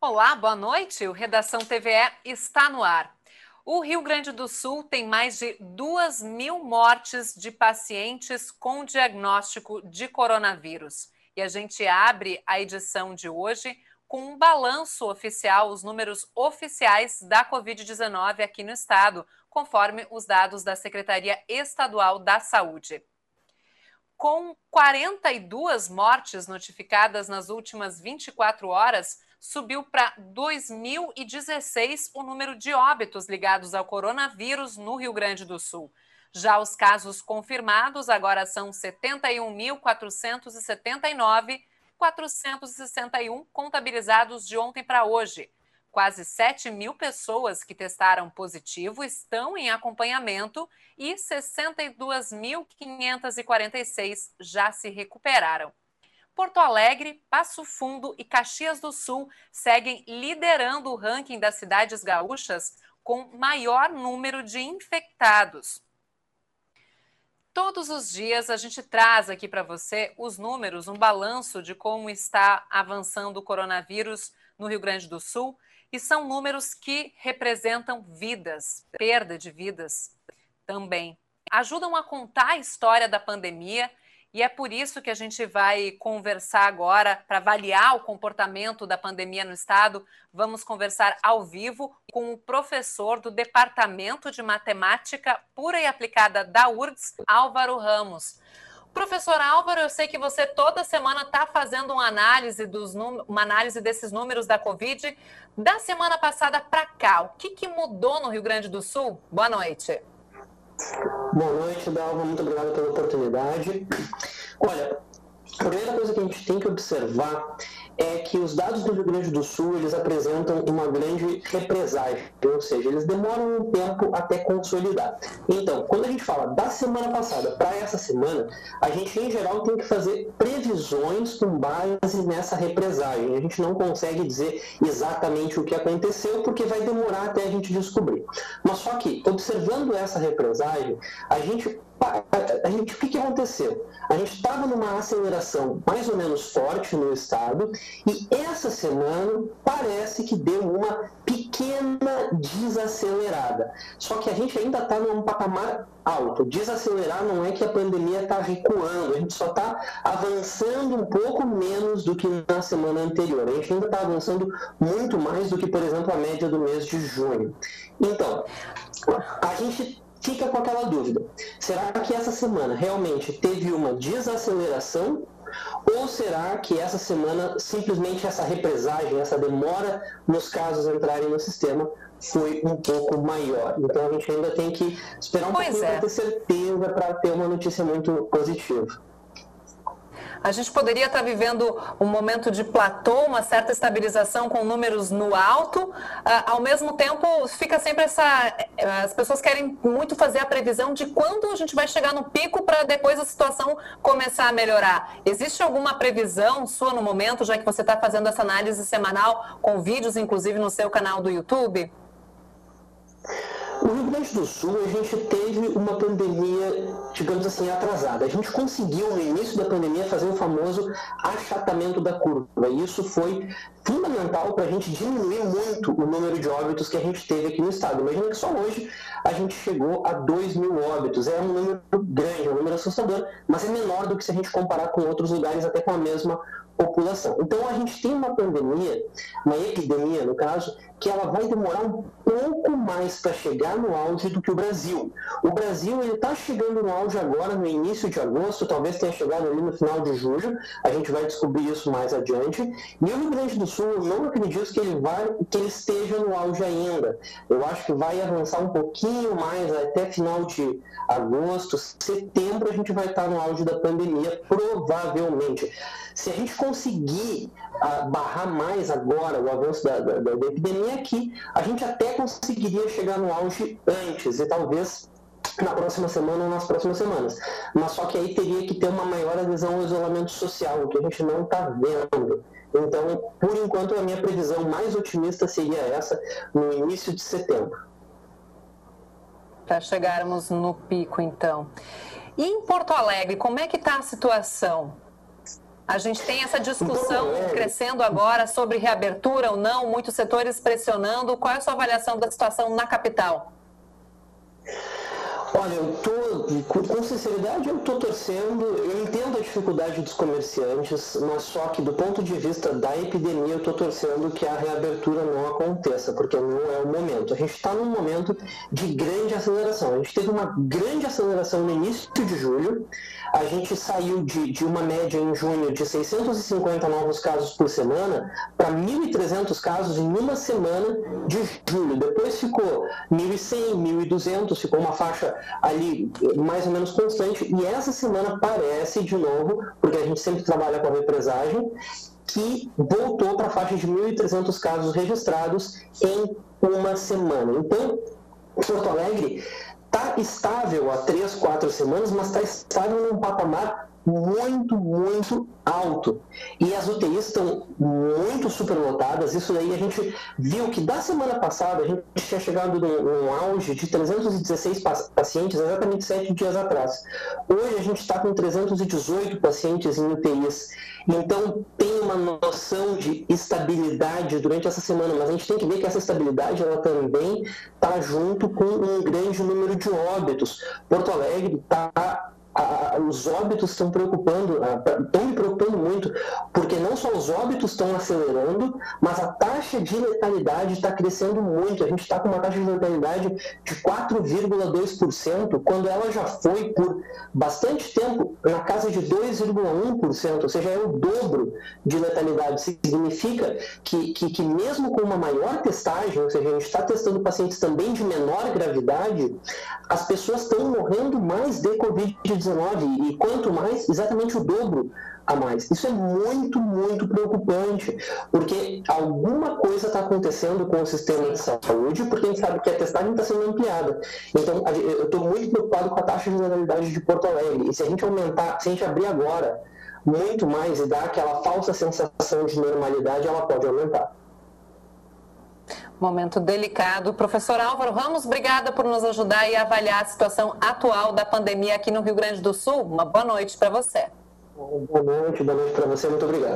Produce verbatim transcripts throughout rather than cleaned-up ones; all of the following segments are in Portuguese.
Olá, boa noite. O Redação T V E está no ar. O Rio Grande do Sul tem mais de duas mil mortes de pacientes com diagnóstico de coronavírus. E a gente abre a edição de hoje com um balanço oficial, os números oficiais da covid dezenove aqui no estado, conforme os dados da Secretaria Estadual da Saúde. Com quarenta e duas mortes notificadas nas últimas vinte e quatro horas, subiu para dois mil e dezesseis o número de óbitos ligados ao coronavírus no Rio Grande do Sul. Já os casos confirmados agora são setenta e um mil quatrocentos e setenta e nove, quatrocentos e sessenta e um contabilizados de ontem para hoje. Quase sete mil pessoas que testaram positivo estão em acompanhamento e sessenta e duas mil quinhentos e quarenta e seis já se recuperaram. Porto Alegre, Passo Fundo e Caxias do Sul seguem liderando o ranking das cidades gaúchas com maior número de infectados. Todos os dias a gente traz aqui para você os números, um balanço de como está avançando o coronavírus no Rio Grande do Sul. E são números que representam vidas, perda de vidas também. Ajudam a contar a história da pandemia e é por isso que a gente vai conversar agora para avaliar o comportamento da pandemia no estado. Vamos conversar ao vivo com o professor do Departamento de Matemática Pura e Aplicada da U R G S, Álvaro Ramos. Professor Álvaro, eu sei que você toda semana está fazendo uma análise, dos num... uma análise desses números da Covid. Da semana passada para cá, o que, que mudou no Rio Grande do Sul? Boa noite. Boa noite, Dalva. Muito obrigado pela oportunidade. Olha, a primeira coisa que a gente tem que observar é que os dados do Rio Grande do Sul, eles apresentam uma grande represagem, ou seja, eles demoram um tempo até consolidar. Então, quando a gente fala da semana passada para essa semana, a gente, em geral, tem que fazer previsões com base nessa represagem. A gente não consegue dizer exatamente o que aconteceu, porque vai demorar até a gente descobrir. Mas só que, observando essa represagem, a gente A gente, o que, que aconteceu? A gente estava numa aceleração mais ou menos forte no estado e essa semana parece que deu uma pequena desacelerada. Só que a gente ainda está num patamar alto. Desacelerar não é que a pandemia está recuando, a gente só está avançando um pouco menos do que na semana anterior. A gente ainda está avançando muito mais do que, por exemplo, a média do mês de junho. Então, a gente fica com aquela dúvida. Será que essa semana realmente teve uma desaceleração? Ou será que essa semana simplesmente essa represagem, essa demora nos casos entrarem no sistema foi um pouco maior? Então a gente ainda tem que esperar um pois pouquinho é. para ter certeza, para ter uma notícia muito positiva. A gente poderia estar vivendo um momento de platô, uma certa estabilização com números no alto. Uh, ao mesmo tempo, fica sempre essa... As pessoas querem muito fazer a previsão de quando a gente vai chegar no pico para depois a situação começar a melhorar. Existe alguma previsão sua no momento, já que você está fazendo essa análise semanal com vídeos, inclusive, no seu canal do YouTube? No Rio Grande do Sul, a gente teve uma pandemia, digamos assim, atrasada. A gente conseguiu, no início da pandemia, fazer o famoso achatamento da curva. E isso foi fundamental para a gente diminuir muito o número de óbitos que a gente teve aqui no estado. Imagina que só hoje a gente chegou a dois mil óbitos. É um número grande, é um número assustador, mas é menor do que se a gente comparar com outros lugares, até com a mesma população. Então a gente tem uma pandemia, uma epidemia no caso, que ela vai demorar um pouco mais para chegar no auge do que o Brasil. O Brasil ele está chegando no auge agora, no início de agosto, talvez tenha chegado ali no final de julho, a gente vai descobrir isso mais adiante. E o Rio Grande do Sul, eu não acredito que ele, vai, que ele esteja no auge ainda. Eu acho que vai avançar um pouquinho mais, até final de agosto, setembro, a gente vai estar no auge da pandemia, provavelmente. Se a gente conseguir uh, barrar mais agora o avanço da, da, da epidemia aqui, a gente até conseguiria chegar no auge antes, e talvez na próxima semana ou nas próximas semanas. Mas só que aí teria que ter uma maior adesão ao isolamento social, o que a gente não está vendo. Então, por enquanto, a minha previsão mais otimista seria essa, no início de setembro. Para chegarmos no pico, então. E em Porto Alegre, como é que está a situação? A gente tem essa discussão crescendo agora sobre reabertura ou não, muitos setores pressionando. Qual é a sua avaliação da situação na capital? Olha, eu tô, com sinceridade, eu estou torcendo, eu entendo a dificuldade dos comerciantes, mas só que do ponto de vista da epidemia, eu estou torcendo que a reabertura não aconteça, porque não é o momento. A gente está num momento de grande aceleração. A gente teve uma grande aceleração no início de julho, a gente saiu de, de uma média em junho de seiscentos e cinquenta novos casos por semana para mil e trezentos casos em uma semana de julho. Depois ficou mil e cem, mil e duzentos, ficou uma faixa ali mais ou menos constante, e essa semana parece de novo, porque a gente sempre trabalha com a represagem, que voltou para a faixa de mil e trezentos casos registrados em uma semana. Então, Porto Alegre está estável há três, quatro semanas, mas está estável num patamar muito, muito alto. E as U T Is estão muito superlotadas. Isso daí a gente viu que da semana passada a gente tinha chegado num, num auge de trezentos e dezesseis pacientes exatamente sete dias atrás. Hoje a gente está com trezentos e dezoito pacientes em U T Is. Então tem uma noção de estabilidade durante essa semana, mas a gente tem que ver que essa estabilidade ela também está junto com um grande número de óbitos. Porto Alegre está A, os óbitos estão preocupando, estão me preocupando muito, porque não só os óbitos estão acelerando, mas a taxa de letalidade está crescendo muito. A gente está com uma taxa de letalidade de quatro vírgula dois por cento, quando ela já foi por bastante tempo na casa de dois vírgula um por cento, ou seja, é o dobro de letalidade. Significa que, que, que mesmo com uma maior testagem, ou seja, a gente está testando pacientes também de menor gravidade, as pessoas estão morrendo mais de covid dezenove, e quanto mais, exatamente o dobro a mais. Isso é muito, muito preocupante, porque alguma coisa está acontecendo com o sistema de saúde, porque a gente sabe que a testagem está sendo ampliada. Então, eu estou muito preocupado com a taxa de letalidade de Porto Alegre, e se a gente aumentar, se a gente abrir agora muito mais e dar aquela falsa sensação de normalidade, ela pode aumentar. Momento delicado. Professor Álvaro Ramos, obrigada por nos ajudar e avaliar a situação atual da pandemia aqui no Rio Grande do Sul. Uma boa noite para você. Boa noite, boa noite para você. Muito obrigado.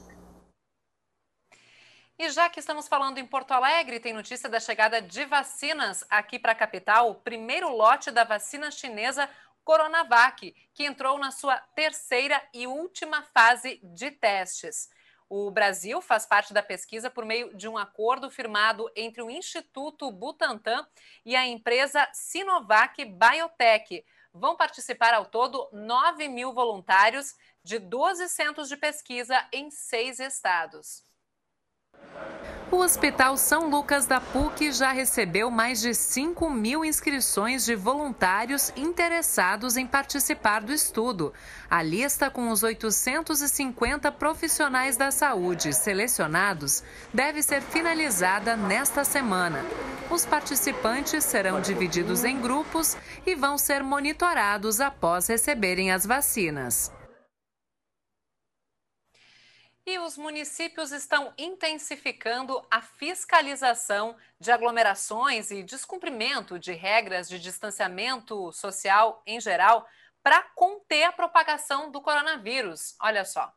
E já que estamos falando em Porto Alegre, tem notícia da chegada de vacinas aqui para a capital. O primeiro lote da vacina chinesa Coronavac, que entrou na sua terceira e última fase de testes. O Brasil faz parte da pesquisa por meio de um acordo firmado entre o Instituto Butantan e a empresa Sinovac Biotech. Vão participar ao todo nove mil voluntários de doze centros de pesquisa em seis estados. O Hospital São Lucas da P U C já recebeu mais de cinco mil inscrições de voluntários interessados em participar do estudo. A lista com os oitocentos e cinquenta profissionais da saúde selecionados deve ser finalizada nesta semana. Os participantes serão divididos em grupos e vão ser monitorados após receberem as vacinas. E os municípios estão intensificando a fiscalização de aglomerações e descumprimento de regras de distanciamento social em geral para conter a propagação do coronavírus. Olha só.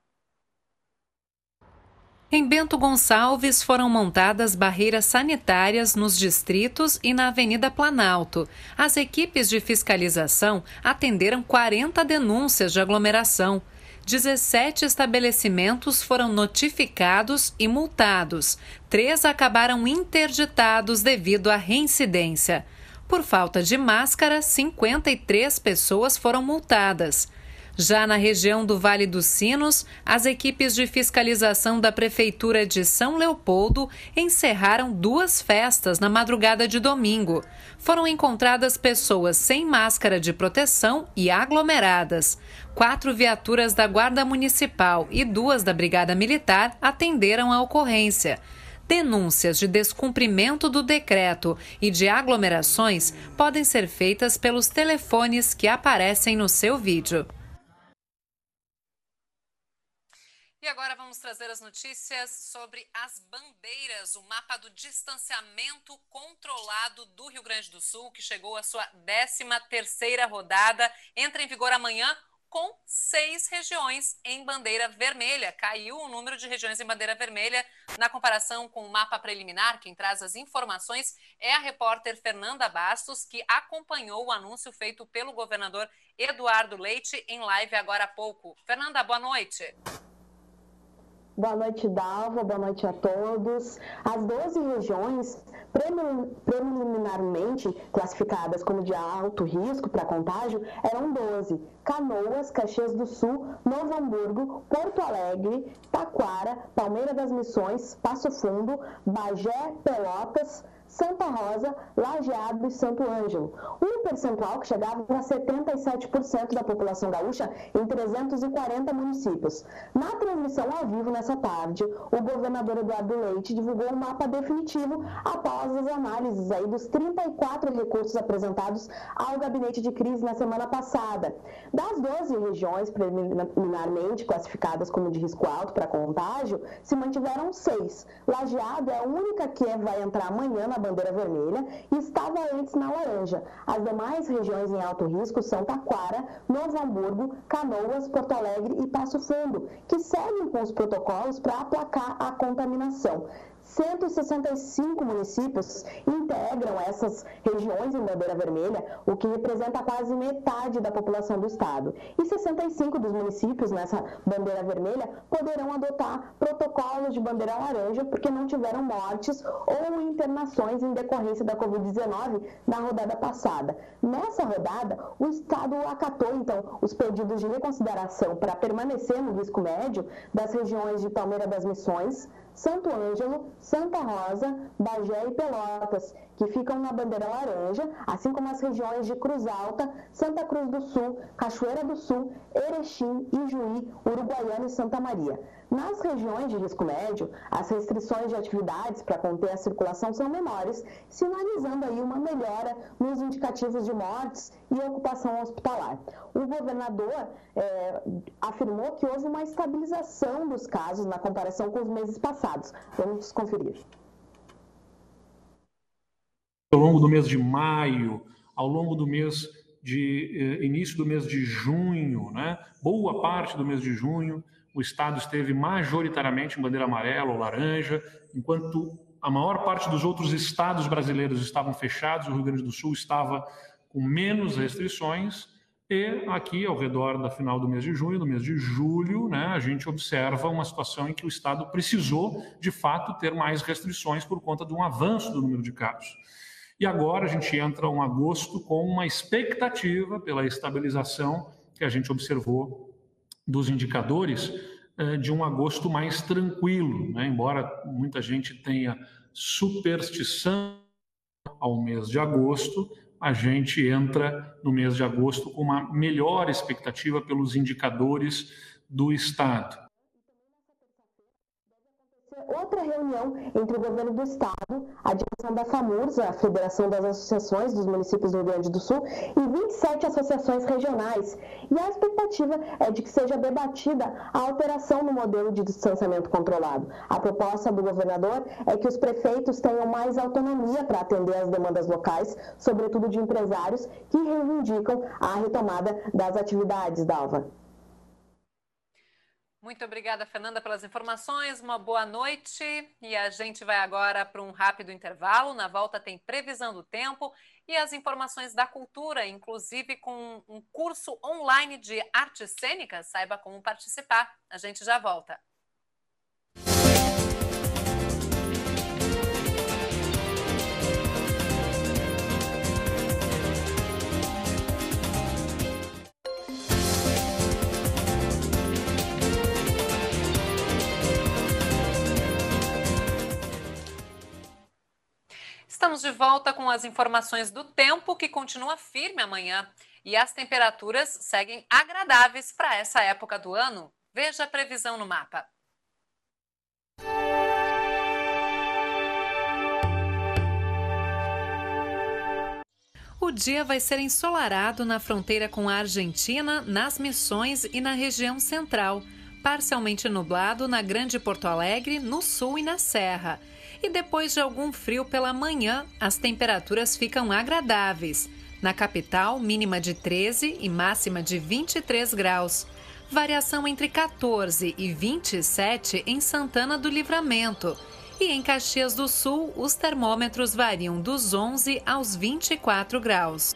Em Bento Gonçalves foram montadas barreiras sanitárias nos distritos e na Avenida Planalto. As equipes de fiscalização atenderam quarenta denúncias de aglomeração. dezessete estabelecimentos foram notificados e multados. Três acabaram interditados devido à reincidência. Por falta de máscara, cinquenta e três pessoas foram multadas. Já na região do Vale dos Sinos, as equipes de fiscalização da Prefeitura de São Leopoldo encerraram duas festas na madrugada de domingo. Foram encontradas pessoas sem máscara de proteção e aglomeradas. Quatro viaturas da Guarda Municipal e duas da Brigada Militar atenderam a ocorrência. Denúncias de descumprimento do decreto e de aglomerações podem ser feitas pelos telefones que aparecem no seu vídeo. E agora vamos trazer as notícias sobre as bandeiras, o mapa do distanciamento controlado do Rio Grande do Sul, que chegou à sua décima terceira rodada, entra em vigor amanhã com seis regiões em bandeira vermelha. Caiu o número de regiões em bandeira vermelha na comparação com o mapa preliminar. Quem traz as informações é a repórter Fernanda Bastos, que acompanhou o anúncio feito pelo governador Eduardo Leite em live agora há pouco. Fernanda, boa noite. Boa noite, Dalva. Boa noite a todos. As doze regiões preliminarmente classificadas como de alto risco para contágio eram doze. Canoas, Caxias do Sul, Novo Hamburgo, Porto Alegre, Taquara, Palmeira das Missões, Passo Fundo, Bagé, Pelotas, Santa Rosa, Lajeado e Santo Ângelo. Um percentual que chegava a setenta e sete por cento da população gaúcha em trezentos e quarenta municípios. Na transmissão ao vivo nessa tarde, o governador Eduardo Leite divulgou um mapa definitivo após as análises aí dos trinta e quatro recursos apresentados ao gabinete de crise na semana passada. Das doze regiões preliminarmente classificadas como de risco alto para contágio, se mantiveram seis. Lajeado é a única que vai entrar amanhã na bandeira vermelha e estava antes na laranja. As demais regiões em alto risco são Taquara, Novo Hamburgo, Canoas, Porto Alegre e Passo Fundo, que seguem com os protocolos para aplacar a contaminação. cento e sessenta e cinco municípios integram essas regiões em bandeira vermelha, o que representa quase metade da população do estado. E sessenta e cinco dos municípios nessa bandeira vermelha poderão adotar protocolos de bandeira laranja porque não tiveram mortes ou internações em decorrência da covid dezenove na rodada passada. Nessa rodada, o estado acatou, então, os pedidos de reconsideração para permanecer no risco médio das regiões de Palmeira das Missões, Santo Ângelo, Santa Rosa, Bagé e Pelotas, que ficam na bandeira laranja, assim como as regiões de Cruz Alta, Santa Cruz do Sul, Cachoeira do Sul, Erechim, Ijuí, Uruguaiana e Santa Maria. Nas regiões de risco médio, as restrições de atividades para conter a circulação são menores, sinalizando aí uma melhora nos indicativos de mortes e ocupação hospitalar. O governador é, afirmou que houve uma estabilização dos casos na comparação com os meses passados. Vamos conferir. Ao longo do mês de maio, ao longo do mês de eh, início do mês de junho, né? Boa parte do mês de junho, o estado esteve majoritariamente em bandeira amarela ou laranja, enquanto a maior parte dos outros estados brasileiros estavam fechados, o Rio Grande do Sul estava com menos restrições, e aqui, ao redor da final do mês de junho, do mês de julho, né, a gente observa uma situação em que o estado precisou, de fato, ter mais restrições por conta de um avanço do número de casos. E agora a gente entra um agosto com uma expectativa pela estabilização que a gente observou dos indicadores de um agosto mais tranquilo, né? Embora muita gente tenha superstição ao mês de agosto, a gente entra no mês de agosto com uma melhor expectativa pelos indicadores do estado. Outra reunião entre o governo do estado, a direção da FAMURS, a Federação das Associações dos Municípios do Rio Grande do Sul, e vinte e sete associações regionais. E a expectativa é de que seja debatida a alteração no modelo de distanciamento controlado. A proposta do governador é que os prefeitos tenham mais autonomia para atender às demandas locais, sobretudo de empresários que reivindicam a retomada das atividades, Dalva. Muito obrigada, Fernanda, pelas informações. Uma boa noite. E a gente vai agora para um rápido intervalo. Na volta tem previsão do tempo e as informações da cultura, inclusive com um curso online de artes cênicas. Saiba como participar. A gente já volta. Estamos de volta com as informações do tempo, que continua firme amanhã. E as temperaturas seguem agradáveis para essa época do ano. Veja a previsão no mapa. O dia vai ser ensolarado na fronteira com a Argentina, nas Missões e na região central. Parcialmente nublado na Grande Porto Alegre, no sul e na Serra. E depois de algum frio pela manhã, as temperaturas ficam agradáveis. Na capital, mínima de treze e máxima de vinte e três graus. Variação entre quatorze e vinte e sete em Santana do Livramento. E em Caxias do Sul, os termômetros variam dos onze aos vinte e quatro graus.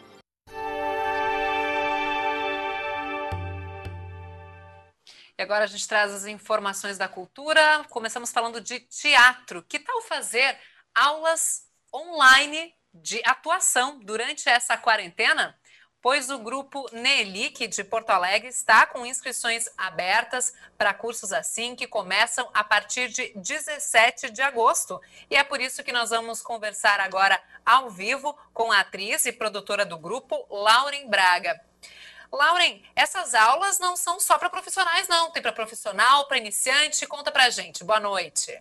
E agora a gente traz as informações da cultura. Começamos falando de teatro. Que tal fazer aulas online de atuação durante essa quarentena? Pois o grupo Nelic de Porto Alegre está com inscrições abertas para cursos assim que começam a partir de dezessete de agosto. E é por isso que nós vamos conversar agora ao vivo com a atriz e produtora do grupo, Lauren Braga. Lauren, essas aulas não são só para profissionais, não. Tem para profissional, para iniciante. Conta para a gente. Boa noite.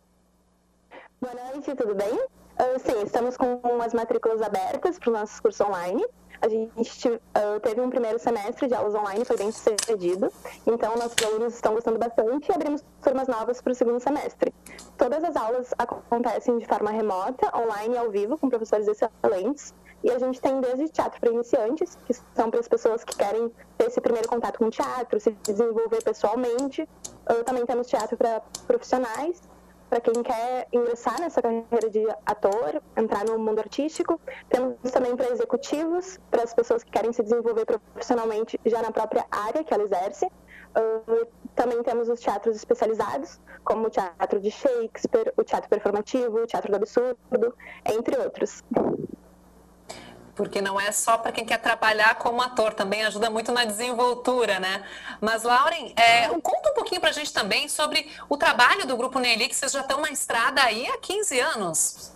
Boa noite, tudo bem? Uh, sim, estamos com as matrículas abertas para os nossos cursos online. A gente uh, teve um primeiro semestre de aulas online, foi bem sucedido. Então, nossos alunos estão gostando bastante e abrimos turmas novas para o segundo semestre. Todas as aulas acontecem de forma remota, online e ao vivo, com professores excelentes. E a gente tem desde teatro para iniciantes, que são para as pessoas que querem ter esse primeiro contato com o teatro, se desenvolver pessoalmente. Uh, também temos teatro para profissionais, para quem quer ingressar nessa carreira de ator, entrar no mundo artístico. Temos também para executivos, para as pessoas que querem se desenvolver profissionalmente já na própria área que ela exerce. Uh, também temos os teatros especializados, como o teatro de Shakespeare, o teatro performativo, o teatro do absurdo, entre outros. Porque não é só para quem quer trabalhar como ator, também ajuda muito na desenvoltura, né? Mas, Lauren, é, conta um pouquinho para a gente também sobre o trabalho do Grupo Nelic, que vocês já estão na estrada aí há quinze anos.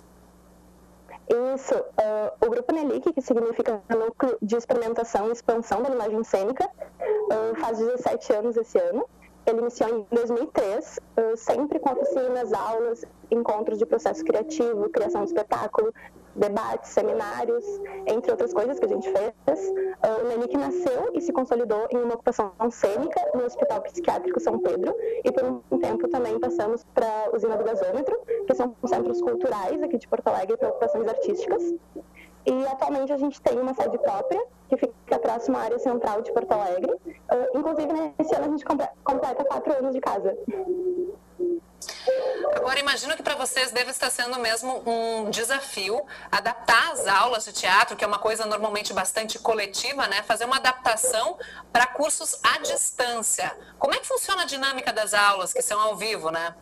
Isso, uh, o Grupo Nelic, que significa Núcleo de Experimentação e Expansão da Linguagem Cênica, uh, faz dezessete anos esse ano. Ele iniciou em dois mil e três, uh, sempre com oficinas, aulas, encontros de processo criativo, criação de espetáculo, debates, seminários, entre outras coisas que a gente fez. Uh, o Nelic nasceu e se consolidou em uma ocupação cênica no Hospital Psiquiátrico São Pedro e por um tempo também passamos para a Usina do Gasômetro, que são centros culturais aqui de Porto Alegre para ocupações artísticas. E atualmente a gente tem uma sede própria, que fica próxima à área central de Porto Alegre. Uh, inclusive, nesse ano a gente completa quatro anos de casa. Agora, imagino que para vocês deve estar sendo mesmo um desafio adaptar as aulas de teatro, que é uma coisa normalmente bastante coletiva, né? Fazer uma adaptação para cursos à distância. Como é que funciona a dinâmica das aulas, que são ao vivo, né?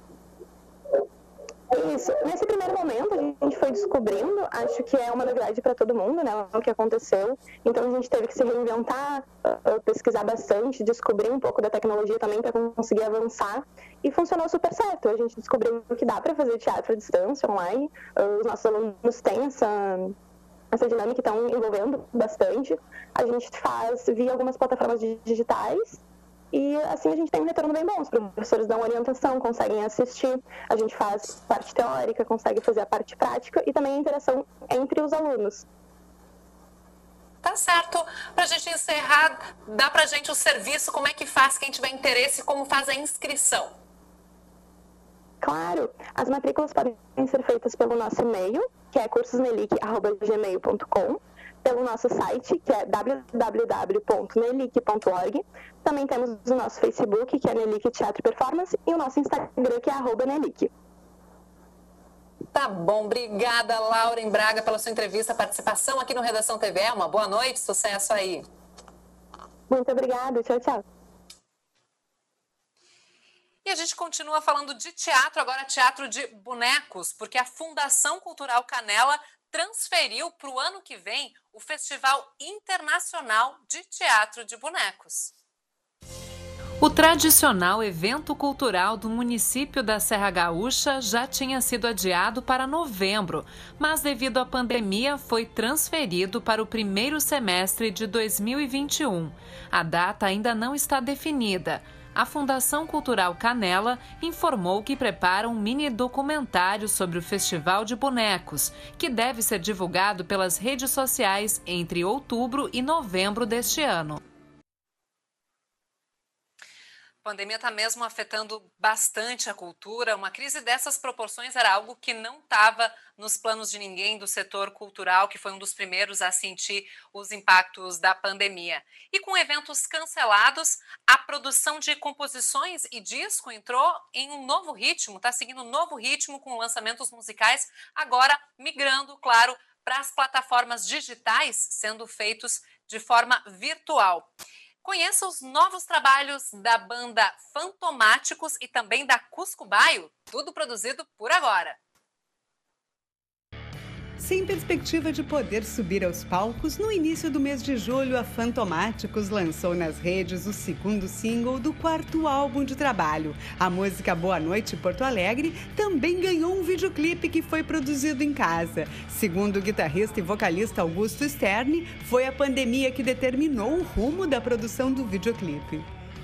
Isso. Nesse primeiro momento, a gente foi descobrindo, acho que é uma novidade para todo mundo, né, o que aconteceu. Então, a gente teve que se reinventar, pesquisar bastante, descobrir um pouco da tecnologia também para conseguir avançar. E funcionou super certo. A gente descobriu que dá para fazer teatro à distância, online. Os nossos alunos têm essa... essa dinâmica, estão envolvendo bastante. A gente faz via algumas plataformas digitais. E assim a gente tem um retorno bem bom. Os professores dão orientação, conseguem assistir, a gente faz parte teórica, consegue fazer a parte prática e também a interação entre os alunos. Tá certo. Para a gente encerrar, dá para a gente o serviço, como é que faz quem tiver interesse, como faz a inscrição? Claro, as matrículas podem ser feitas pelo nosso e-mail, que é cursosnelic arroba gmail ponto com, pelo nosso site, que é w w w ponto nelic ponto org. Também temos o nosso Facebook, que é Nelic Teatro e Performance, e o nosso Instagram, que é arroba Nelic. Tá bom, obrigada, Lauren Braga, pela sua entrevista, participação aqui no Redação T V. Uma boa noite, sucesso aí. Muito obrigada, tchau, tchau. E a gente continua falando de teatro, agora teatro de bonecos, porque a Fundação Cultural Canela transferiu para o ano que vem o Festival Internacional de Teatro de Bonecos. O tradicional evento cultural do município da Serra Gaúcha já tinha sido adiado para novembro, mas devido à pandemia foi transferido para o primeiro semestre de dois mil e vinte e um. A data ainda não está definida. A Fundação Cultural Canela informou que prepara um mini documentário sobre o Festival de Bonecos, que deve ser divulgado pelas redes sociais entre outubro e novembro deste ano. A pandemia está mesmo afetando bastante a cultura. Uma crise dessas proporções era algo que não estava nos planos de ninguém do setor cultural, que foi um dos primeiros a sentir os impactos da pandemia. E com eventos cancelados, a produção de composições e disco entrou em um novo ritmo, está seguindo um novo ritmo com lançamentos musicais, agora migrando, claro, para as plataformas digitais, sendo feitos de forma virtual. Conheça os novos trabalhos da banda Fantomáticos e também da Cuscubaio, tudo produzido por agora. Sem perspectiva de poder subir aos palcos, no início do mês de julho, a Fantomáticos lançou nas redes o segundo single do quarto álbum de trabalho. A música Boa Noite Porto Alegre também ganhou um videoclipe que foi produzido em casa. Segundo o guitarrista e vocalista Augusto Sterne, foi a pandemia que determinou o rumo da produção do videoclipe.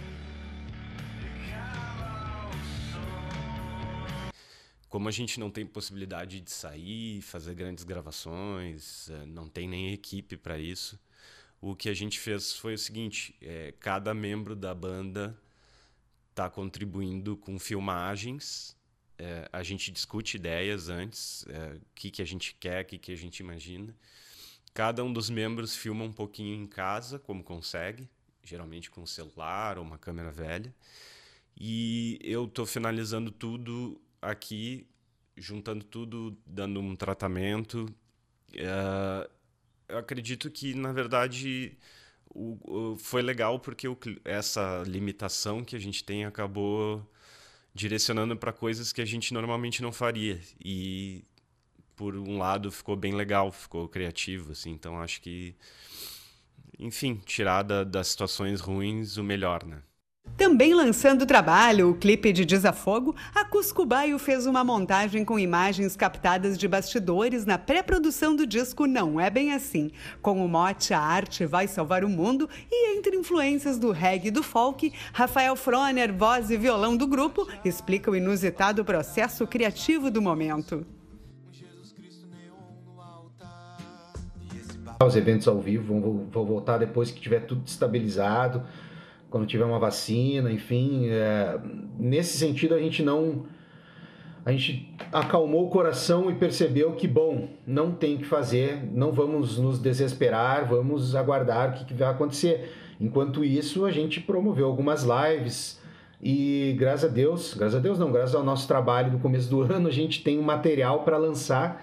Como a gente não tem possibilidade de sair, fazer grandes gravações, não tem nem equipe para isso, o que a gente fez foi o seguinte, é, cada membro da banda está contribuindo com filmagens, é, a gente discute ideias antes, é, o que, que a gente quer, o que, que a gente imagina. Cada um dos membros filma um pouquinho em casa, como consegue, geralmente com um celular ou uma câmera velha, e eu estou finalizando tudo aqui, juntando tudo, dando um tratamento. Uh, eu acredito que, na verdade, o, o, foi legal porque o, essa limitação que a gente tem acabou direcionando para coisas que a gente normalmente não faria. E, por um lado, ficou bem legal, ficou criativo, assim. Então, acho que, enfim, tirar da, das situações ruins o melhor, né? Também lançando o trabalho, o clipe de Desafogo, a Cuscubaio fez uma montagem com imagens captadas de bastidores na pré-produção do disco Não É Bem Assim, com o mote A Arte Vai Salvar o Mundo e entre influências do reggae e do folk, Rafael Froner, voz e violão do grupo, explica o inusitado processo criativo do momento. Os eventos ao vivo vão, vão voltar depois que tiver tudo estabilizado, quando tiver uma vacina, enfim. É, nesse sentido, a gente não... A gente acalmou o coração e percebeu que, bom, não tem o que fazer, não vamos nos desesperar, vamos aguardar o que, que vai acontecer. Enquanto isso, a gente promoveu algumas lives e, graças a Deus, graças a Deus não, graças ao nosso trabalho do começo do ano, a gente tem um material para lançar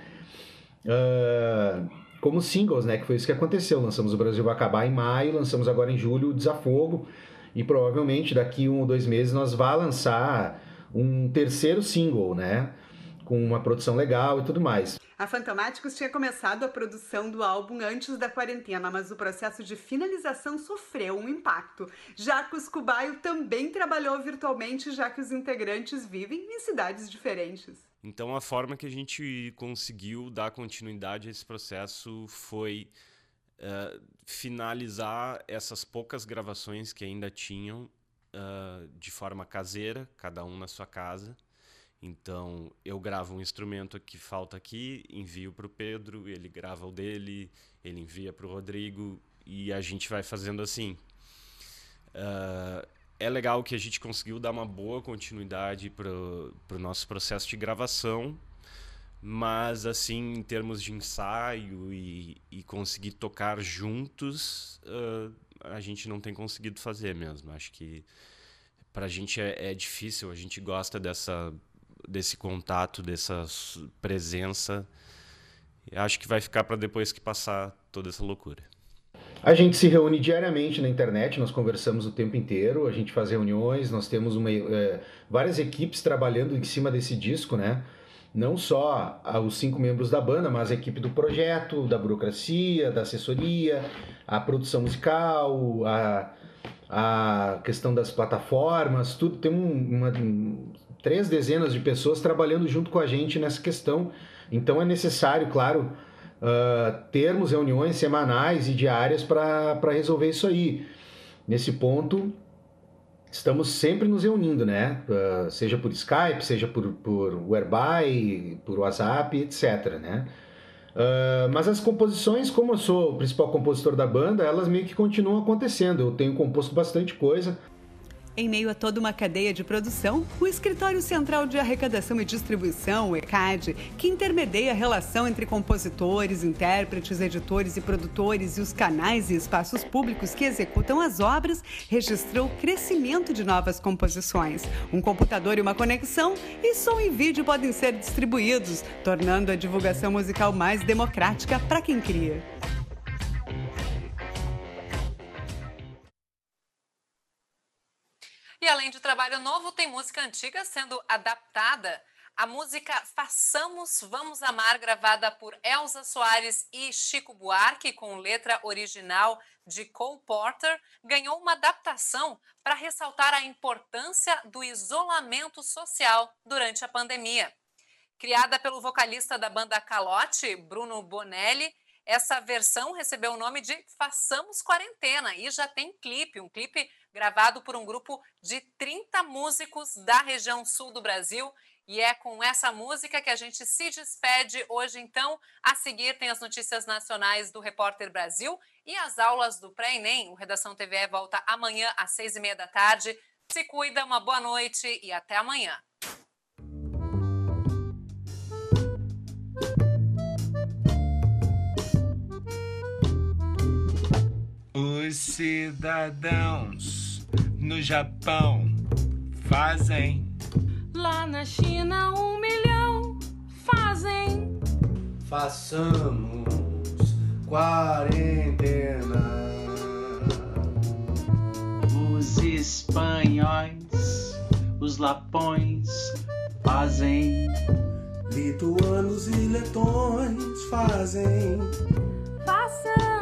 uh, como singles, né? Que foi isso que aconteceu. Lançamos O Brasil Vai Acabar em maio, lançamos agora em julho o Desafogo, e provavelmente daqui um ou dois meses nós vamos lançar um terceiro single, né? Com uma produção legal e tudo mais. A Fantomáticos tinha começado a produção do álbum antes da quarentena, mas o processo de finalização sofreu um impacto. Já a Cuscubaio também trabalhou virtualmente, já que os integrantes vivem em cidades diferentes. Então a forma que a gente conseguiu dar continuidade a esse processo foi Uh, finalizar essas poucas gravações que ainda tinham uh, de forma caseira, cada um na sua casa. Então eu gravo um instrumento que falta aqui, envio para o Pedro, ele grava o dele, ele envia para o Rodrigo e a gente vai fazendo assim. Uh, é legal que a gente conseguiu dar uma boa continuidade para o nosso processo de gravação, mas, assim, em termos de ensaio e, e conseguir tocar juntos, uh, a gente não tem conseguido fazer mesmo. Acho que pra gente é, é difícil, a gente gosta dessa, desse contato, dessa presença. Acho que vai ficar para depois que passar toda essa loucura. A gente se reúne diariamente na internet, nós conversamos o tempo inteiro, a gente faz reuniões, nós temos uma, é, várias equipes trabalhando em cima desse disco, né? Não só os cinco membros da banda, mas a equipe do projeto, da burocracia, da assessoria, a produção musical, a, a questão das plataformas, tudo. Tem uma, três dezenas de pessoas trabalhando junto com a gente nessa questão. Então é necessário, claro, uh, termos reuniões semanais e diárias para resolver isso aí. Nesse ponto, estamos sempre nos reunindo, né? Uh, seja por Skype, seja por, por Whereby, por WhatsApp, etcétera, né? Uh, mas as composições, como eu sou o principal compositor da banda, elas meio que continuam acontecendo. Eu tenho composto bastante coisa. Em meio a toda uma cadeia de produção, o Escritório Central de Arrecadação e Distribuição, o ECAD, que intermedia a relação entre compositores, intérpretes, editores e produtores e os canais e espaços públicos que executam as obras, registrou crescimento de novas composições. Um computador e uma conexão, e som e vídeo podem ser distribuídos, tornando a divulgação musical mais democrática para quem cria. E além de trabalho novo, tem música antiga sendo adaptada. A música Façamos, Vamos Amar, gravada por Elza Soares e Chico Buarque, com letra original de Cole Porter, ganhou uma adaptação para ressaltar a importância do isolamento social durante a pandemia. Criada pelo vocalista da banda Calote, Bruno Bonelli, essa versão recebeu o nome de Façamos Quarentena e já tem clipe, um clipe gravado por um grupo de trinta músicos da região sul do Brasil. E é com essa música que a gente se despede hoje, então. A seguir tem as notícias nacionais do Repórter Brasil e as aulas do Pré-ENEM. O Redação T V E volta amanhã às seis e meia da tarde. Se cuida, uma boa noite e até amanhã. Os cidadãos no Japão fazem. Lá na China um milhão fazem. Façamos quarentena. Os espanhóis, os lapões fazem. Lituanos e letões fazem. Façam.